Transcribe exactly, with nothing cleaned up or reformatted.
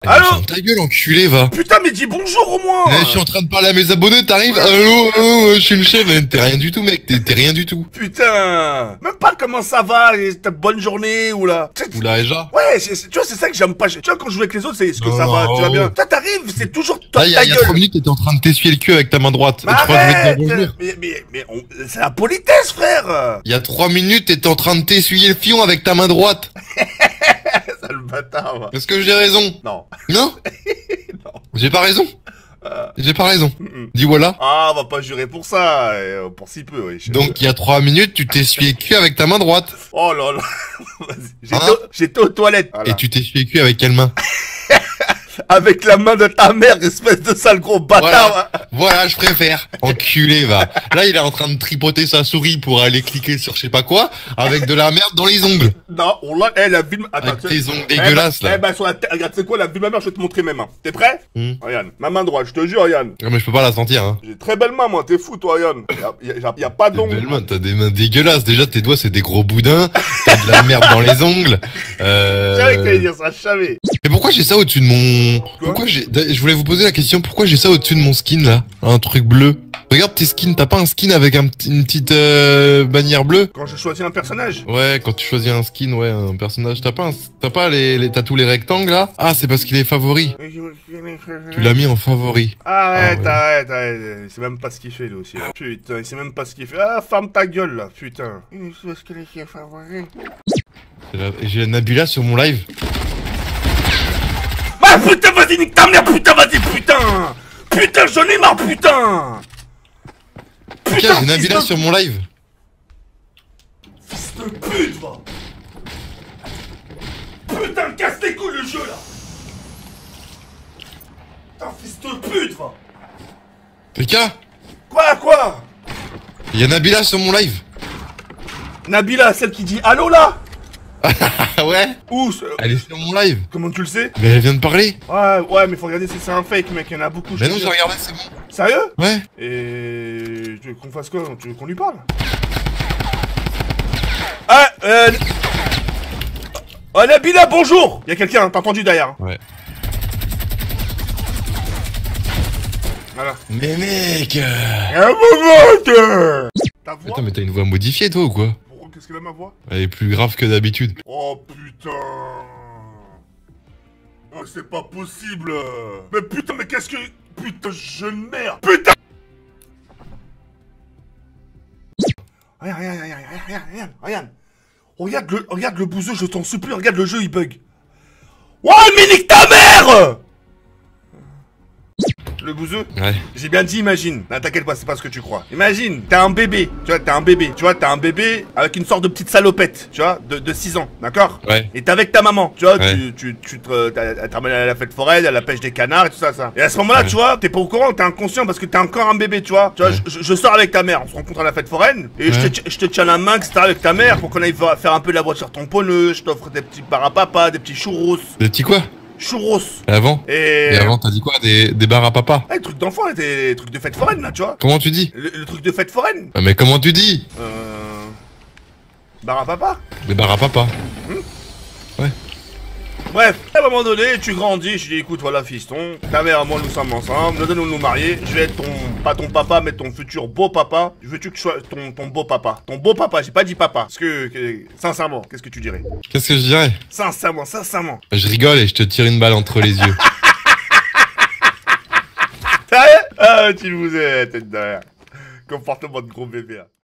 Allô? Ferme ta gueule, enculé, va. Putain, mais dis bonjour au moins. Eh, je suis en train de parler à mes abonnés, t'arrives. Allô, allô, je suis le chef. Eh, T'es rien du tout, mec. T'es t'es rien du tout. Putain, même pas comment ça va, et ta bonne journée ou là. Oula, déjà. Ouais, c'est- c'est- tu vois, c'est ça que j'aime pas. Tu vois, quand je joue avec les autres, c'est est-ce que ça Oh. va, tu vas bien. Toi, t'arrives, c'est toujours toi Là, il y ta a, il y a gueule. trois minutes, t'étais en train de t'essuyer le cul avec ta main droite. Mais Et tu crois que je vais te arrête. dire bonjour? Mais, mais, mais on- c'est la politesse, frère. Il y a trois minutes, t'étais en train de t'essuyer le fion avec ta main droite. Sale bâtard, va. Est-ce que j'ai raison? Non. Non? Non. J'ai pas raison? Euh, J'ai pas raison. mm, mm. Dis voilà. Ah, on va pas jurer pour ça, et, euh, pour si peu, oui. je- Donc, il y a trois minutes, tu t'es essuyé le cul avec ta main droite. Oh là là. Vas-y. J'étais Hein au- j'étais aux toilettes. Voilà. Et tu t'es essuyé le cul avec quelle main? Avec la main de ta mère, espèce de sale gros bâtard. Voilà, voilà, je préfère. Enculé, va. Là, il est en train de tripoter sa souris pour aller cliquer sur je sais pas quoi, avec de la merde dans les ongles. Non, on l'a, elle a vu de... Attends, Avec tu sais- tes ongles Eh ben- dégueulasses, là. Eh ben, sur la tête, regarde, c'est quoi, la vue de ma mère, je vais te montrer mes mains. T'es prêt? Hmm. Regarde, ma main droite, je te jure, Yann. Ah, mais je peux pas la sentir, hein. J'ai très belle main, moi, t'es fou, toi, Yann. Y'a, y a, y a pas T'as d'ongles. des mains, t'as des mains dégueulasses. Déjà, tes doigts, c'est des gros boudins. T'as de la merde dans les ongles. Je savais que t'allais Euh... dire ça, je savais. Mais pourquoi j'ai ça au-dessus de mon... Pourquoi j'ai... Je voulais vous poser la question, pourquoi j'ai ça au-dessus de mon skin, là? Un truc bleu. Regarde tes skins, t'as pas un skin avec un petit- une petite euh, bannière bleue? Quand je choisis un personnage. Ouais, quand tu choisis un skin, ouais, un personnage, t'as pas, un- t'as pas les, les, t'as tous les rectangles là? Ah, c'est parce qu'il est favori. Tu l'as mis en favori. Arrête, Ah ouais. arrête, arrête. Il sait même pas ce qu'il fait, lui aussi. Là. Putain, il sait même pas ce qu'il fait. Ah, ferme ta gueule, là, putain. C'est la- J'ai Nabila sur mon live. Ah, putain, vas-y, nique ta mère, putain, vas-y, putain. Putain, j'en ai marre, putain. Ok, Putain, j'ai Nabila fils de- sur mon live. Fils de pute, va. Putain, casse les couilles, le jeu, là. Putain, fils de pute, va. P K, Quoi, quoi? il y a Nabila sur mon live. Nabila, celle qui dit allô, là. Ah ouais? Où ce- Elle est sur mon live. Comment tu le sais? Mais elle vient de parler. Ouais, ouais, mais faut regarder si c'est un fake, mec, il y en a beaucoup. je Mais te non, jure. j'ai regardé, c'est bon. Sérieux? Ouais. Et... Tu veux qu'on fasse quoi? Tu veux qu'on lui parle? Ah, euh... Oh, Nabila, bonjour! Y'a quelqu'un, t'as entendu derrière. hein. Ouais. Voilà. Mais mec euh... Un moment. Ta voix? Attends, mais t'as une voix modifiée, toi, ou quoi? Pourquoi, qu'est-ce qu'elle a ma voix? Elle est plus grave que d'habitude. Oh putain! Oh, c'est pas possible! Mais putain, mais qu'est-ce que... Putain, jeune merde! Putain! Regarde, regarde, regarde, regarde, regarde, regarde, regarde! Regarde le, regarde le bouseux, je t'en supplie, regarde le jeu, il bug! Ouais, mais nique ta mère! Le bouseux? Ouais. J'ai bien dit imagine. Non, t'inquiète pas, c'est pas ce que tu crois. Imagine, t'as un bébé, tu vois, t'as un bébé, tu vois, t'as un bébé avec une sorte de petite salopette, tu vois, de, de six ans, d'accord? Ouais. Et t'es avec ta maman, tu vois, Ouais. tu, tu, tu te, t'as- elle t'amène à la fête foraine, à la pêche des canards et tout ça, ça. Et à ce moment-là, Ouais. tu vois, t'es pas au courant, t'es inconscient parce que t'es encore un bébé, tu vois. Tu vois, Ouais. je, je sors avec ta mère, on se rencontre à la fête foraine, et je, Ouais. te, je te tiens la main, et cetera avec ta mère pour qu'on aille faire faire un peu la voiture tamponneuse, je t'offre des petits parapapa, des petits churros, Des petits quoi? churros. Et avant? Et... Et avant, t'as dit quoi? Des, des bars à papa? Ah, les trucs d'enfant, là, des trucs de fête foraine, là, tu vois. Comment tu dis? Le, le truc de fête foraine. Ah, mais comment tu dis? Euh... Bar à papa. Des bars à papa. Bref, à un moment donné, tu grandis, je dis écoute, voilà fiston, ta mère et moi nous sommes ensemble, nous allons nous marier, je vais être ton, pas ton papa, mais ton futur beau papa. Veux-tu que je sois ton, ton beau papa? Ton beau papa, j'ai pas dit papa. Parce que, que- sincèrement, qu'est-ce que tu dirais? Qu'est-ce que je dirais? Sincèrement, sincèrement. Je rigole et je te tire une balle entre les yeux. Sérieux? Ah, tu vous es, tête derrière. Comportement de gros bébé, là.